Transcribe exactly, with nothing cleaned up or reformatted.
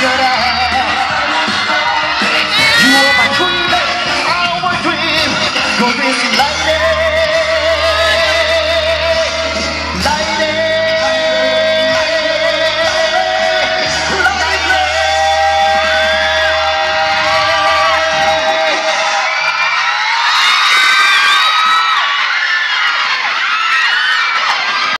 달려라. You are my dream, our dream, go this light.